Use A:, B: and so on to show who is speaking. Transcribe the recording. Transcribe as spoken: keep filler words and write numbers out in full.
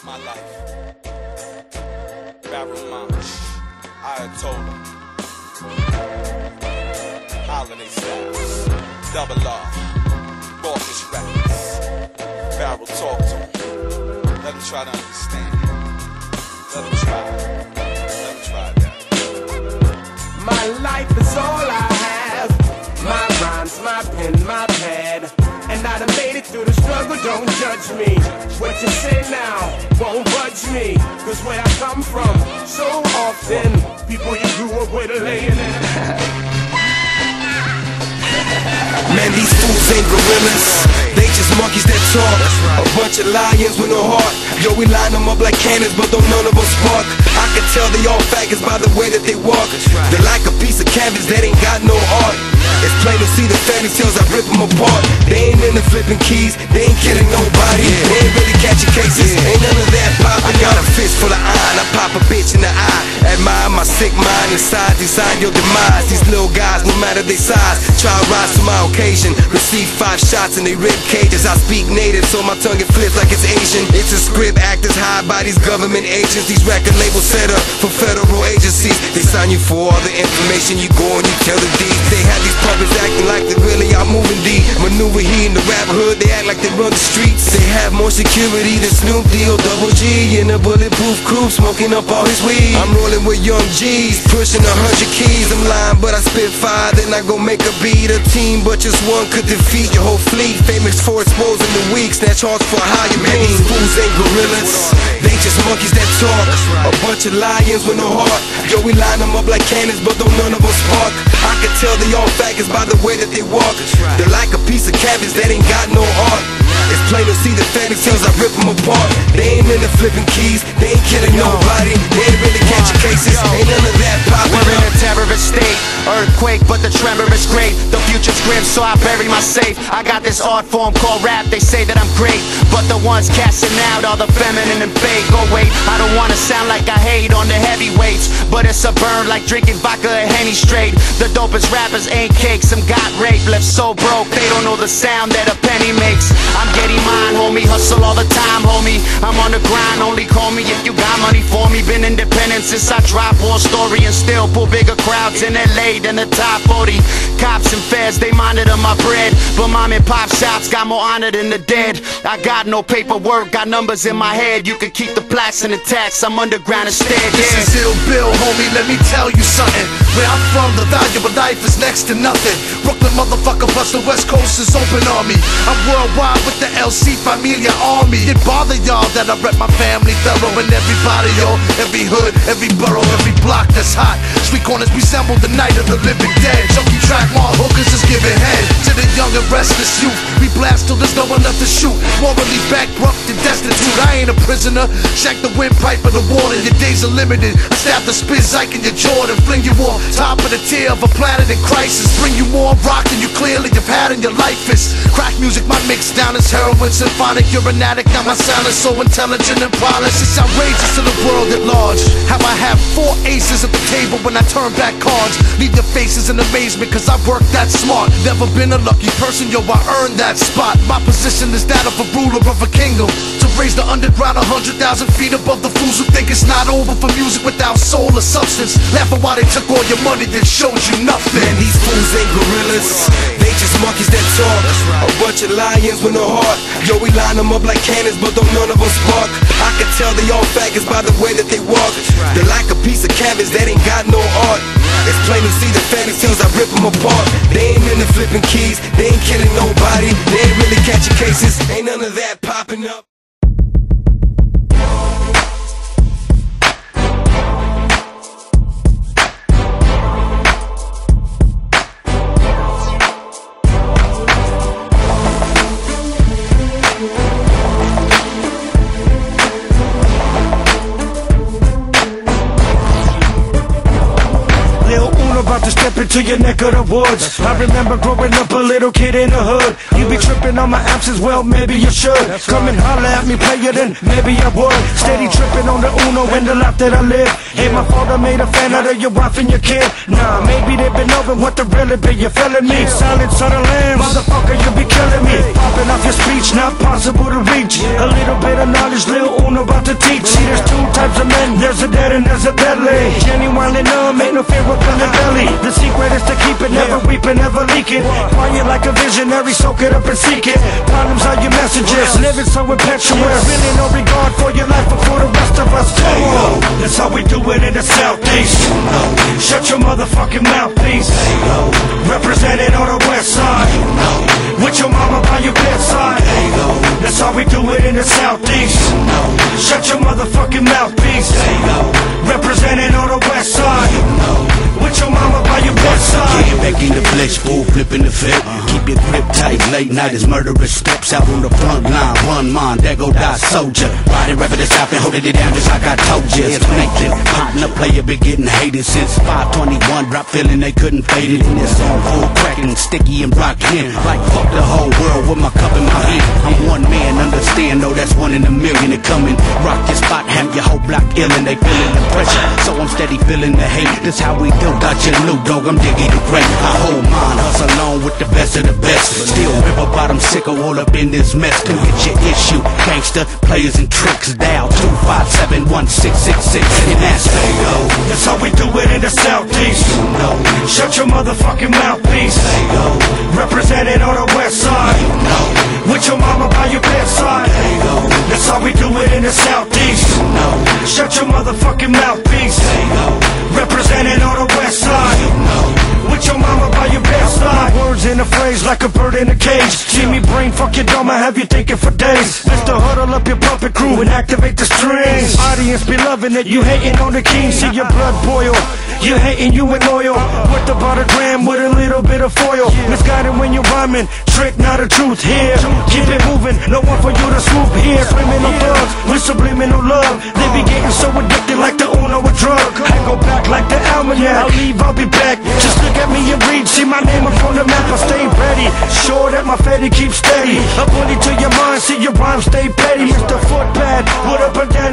A: my life. Barrel Mount, Ayatollah, Holiday Styles, Double R, Gorgeous Records. Barrel, talk to him. Let him try to understand. Let him try. Let him try that.
B: My life is all I have. My rhymes, my pen, my pad. And I done made it through the struggle, don't judge me. What you say now won't budge me. Cause where I come from, so often people you grew up with are laying in.
C: Man, these fools ain't gorillas, they just monkeys that talk. A bunch of lions with no heart. Yo, we line them up like cannons, but don't none of them spark. I can tell they all faggots by the way that they walk. They're like a piece of canvas that ain't got no art. It's plain to see the fairy tales, I rip them apart. They ain't into flipping keys, they ain't killing nobody. They ain't really catching cases, ain't none of that poppin'. I got a fist full of iron, I pop a bitch in the eye. Admire my sick mind inside, design your demise. These little guys, no matter their size, try to rise to my occasion. Receive five shots in their rib cages. I speak native, so my tongue it flips like it's Asian. It's a script, actors hired by these government agents. These record labels set up for federal agencies. They sign you for all the information, you go and you tell the deeds. They have these puppets acting like they really are moving deep. Maneuver here in the rap hood, they act like they run the streets. They have more security than Snoop D O Double G in a bulletproof coupe, smoking up all his weed. I'm rolling with young G's, pushing a hundred keys. I'm lying, but I spit fire, then I go make a beat. A team, but just one could defeat your whole fleet. Famous for exposing the weak, snatch hearts for higher pain. These fools ain't gorillas, they just monkeys that talk. A bunch of lions with no heart. Yo, we line them up like cannons, but don't none of them spark. I can tell they all faggots by the way that they walk. They're like a piece of canvas that ain't got no art. It's plain to see the fairy tales, I rip them apart. They ain't into flipping keys, they ain't killing nobody. They ain't really catching cases, ain't none of that poppin'.
D: We're in a terrorist state, earthquake, but the tremor is great. The future's grim, so I bury my safe. I got this art form called rap, they say that I'm great, but the ones casting out are the feminine and fake. Oh wait, I don't wanna sound like I hate on the heavyweights, but it's a burn like drinking vodka and Henny straight. The dopest rappers ain't cakes, some got raped, left so broke, they don't know the sound that a penny makes. I'm getting mine, homie, hustle all the time, homie. I'm on the grind, only call me if you got money for me. Been independent since I dropped War Story and still pull bigger crowds in L A than the top forty. Cops and feds, they monitor my bread, but mom and pop shops got more honor than the dead. I got no paperwork, got numbers in my head. You can keep the plaques and the tax, I'm underground instead. Yeah.
E: This is Ill Bill, homie, let me tell you something. Where I'm from, the value of life is next to nothing. Brooklyn motherfucker plus the West Coast is open on me. I'm worldwide with the L C Familia Army. It bother y'all that I rep my family thorough, and everybody, yo, every hood, every borough, every block that's hot. Street corners resemble the night of the living dead. Junkie track mall hookers is giving head to the young and restless youth. We blast till there's no one left to shoot. Morally bankrupt and destitute. I ain't a prisoner. Shank the windpipe of the water. Your days are limited. I stab the spit Ike in your Jordan. Fling you off top of the tier of a planet in crisis. Bring you more rock than you clearly have had in your life is. Crack music, my mix down is heroin symphonic. You're an addict, now my sound is so intelligent and polished. It's outrageous to the world at large. How I have four aces at the table when I turn back cards. Leave your faces in amazement cause I work that smart. Never been a lucky person, yo, I earned that spot. My position is that of a ruler of a kingdom. To raise the underground a hundred thousand feet above the fools who think it's not over for music without soul or substance. Laughing while they took all your money that shows you nothing.
C: Man, these fools ain't gorillas, they just monkeys that talk. A bunch of lions with no heart. Yo, we line them up like cannons, but don't none of them spark. I can tell they all faggots by the way that they walk. They're like a piece of canvas that ain't got no art. It's plain to see the fairy tales, I rip them apart. They ain't into flipping keys, they ain't killing nobody. They ain't really catching cases, ain't none of that popping up.
F: About to step into your neck of the woods. I remember growing up a little kid in the hood. You be tripping on my apps as well, maybe you should. Come and holler at me, play it, and maybe I would. Steady tripping on the Uno in the life that I live. Hey, my father made a fan out of your wife and your kid. Nah, maybe they've been over what the really be. You feeling me? Silence of the lambs, motherfucker, you be killing me. Popping off your speech, not popping. impossible to reach. A little bit of knowledge, Lil Uno about to teach. See, there's two types of men, there's a dead and there's a deadly. Genuinely numb, ain't no fear up in the belly. The secret is to keep it, never weeping, never leaking. Quiet like a visionary, soak it up and seek it. Problems are your messages, living so impetuous. Really no regard for your life or for the rest of us. Hey, that's how we do it in the Southeast. Shut your motherfucking mouth, please. Represented on the west side, with your mama by your bedside. That's how we do it in the Southeast. Shut your motherfucking mouthpiece. Represented on the west side, with your mama by your bedside.
G: Get back in the flesh, full flipping the fit. Keep your grip tight, late night is murderous steps out on the front line. Run mine, there go die soldier. Riding rapid the south and holding it down just like I told you. It's Nathan, partner player been getting hated since five twenty-one. Drop feeling they couldn't fade it. In this song full cracking, sticky and rockin'. Like fuck the whole world with my cup in my hand. I'm one man, understand though that's one in a million to come and rock your spot, have your whole block ill and they feeling the pressure. So I'm steady feeling the hate. This how we do. Got your new dog, I'm digging the great. I hold mine, hustle along with the best of the best. Still river bottom sick of all up in this mess. Come get your issue, gangster, players and tricks. Dial two five seven one six six six and that's Fago.
F: That's how we do it in the Southeast. Shut your motherfucking mouthpiece. Represented on the west side, with your mama by your bedside. That's how we do it in the Southeast. Shut your motherfucking mouthpiece. Represented on the west side, with your mama by your bedside. Words in a phrase like a bird in a cage. See me brain fuck your dome, I have you thinking for days. Mister Huddle up your puppet crew and activate the strings. Audience be loving it, you hating on the king. See your blood boil, you hating, you ain't loyal. Worth about a gram with a little bit of foil. Misguided when you're rhyming, trick not a truth here. Keep it moving, no one for you to swoop here. Criminal thugs with subliminal love. They be getting so addicted like the Uno a drug. I go back like the almanac, I'll leave, I'll be back. Just look at me and read, see my name up on the map. I stay ready, sure that my fatty keeps steady. A bully to your mind, see your rhymes stay petty. Mister Footpad, what up and down